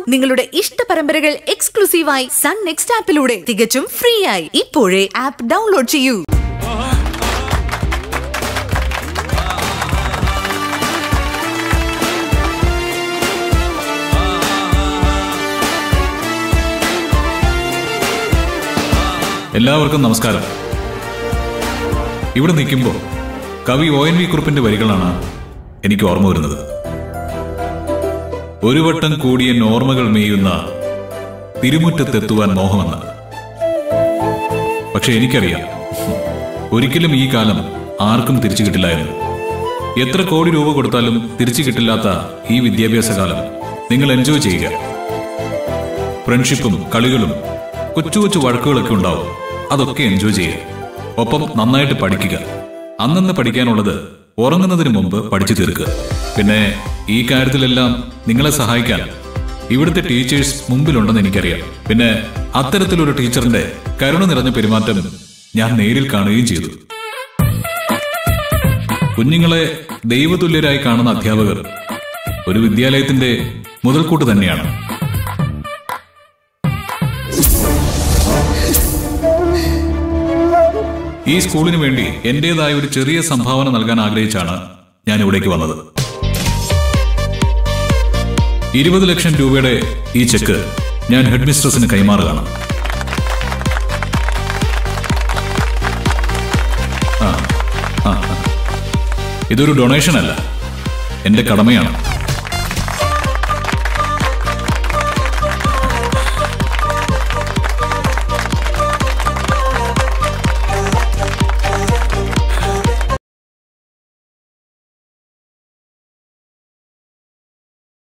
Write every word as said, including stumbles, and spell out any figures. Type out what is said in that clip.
നിങ്ങളുടെ ഇഷ്ട പരമ്പരകൾ എക്സ്ക്ലൂസീവായി സൺ നെക്സ്റ്റ് ആപ്പിലൂടെ തികച്ചും ഫ്രീ ആയി ഇപ്പോഴേ ആപ്പ് ഡൗൺലോഡ് ചെയ്യൂ. എല്ലാവർക്കും നമസ്കാരം. ഇവിടെ നിൽക്കുമ്പോൾ കവി ഒ എൻ വി കുറുപ്പിന്റെ വരികളാണ് എനിക്ക് ഓർമ്മ വരുന്നത്. ഒരു വട്ടം കൂടിയ ഓർമ്മകൾ മേയുന്ന തിരുമുറ്റത്തെത്തുവാൻ മോഹമെന്ന്. പക്ഷെ എനിക്കറിയാം, ഒരിക്കലും ഈ കാലം ആർക്കും തിരിച്ചു കിട്ടില്ലായിരുന്നു. എത്ര കോടി രൂപ കൊടുത്താലും തിരിച്ചു കിട്ടില്ലാത്ത ഈ വിദ്യാഭ്യാസ കാലം നിങ്ങൾ എൻജോയ് ചെയ്യുക. ഫ്രണ്ട്ഷിപ്പും കളികളും കൊച്ചു കൊച്ചു വഴക്കുകളൊക്കെ ഉണ്ടാവും. അതൊക്കെ എൻജോയ് ചെയ്യുക. ഒപ്പം നന്നായിട്ട് പഠിക്കുക. അന്നന്ന് പഠിക്കാനുള്ളത് ഉറങ്ങുന്നതിന് മുമ്പ് പഠിച്ചു തീർക്കുക. പിന്നെ ഈ കാര്യത്തിലെല്ലാം നിങ്ങളെ സഹായിക്കാൻ ഇവിടുത്തെ ടീച്ചേഴ്സ് മുമ്പിലുണ്ടെന്ന് എനിക്കറിയാം. പിന്നെ അത്തരത്തിലൊരു ടീച്ചറിന്റെ കരുണ നിറഞ്ഞ പെരുമാറ്റം ഞാൻ നേരിൽ കാണുകയും ചെയ്തു. കുഞ്ഞുങ്ങളെ ദൈവതുല്യരായി കാണുന്ന അധ്യാപകർ ഒരു വിദ്യാലയത്തിന്റെ മുതൽക്കൂട്ട് തന്നെയാണ്. ഈ സ്കൂളിന് വേണ്ടി എന്റേതായ ഒരു ചെറിയ സംഭാവന നൽകാൻ ആഗ്രഹിച്ചാണ് ഞാൻ ഇവിടേക്ക് വന്നത്. ഇരുപത് ലക്ഷം രൂപയുടെ ഈ ചെക്ക് ഞാൻ ഹെഡ് മിസ്ട്രസിന് കൈമാറുകയാണ്. ആ ആ ഇതൊരു ഡൊണേഷൻ അല്ല, എന്റെ കടമയാണ്.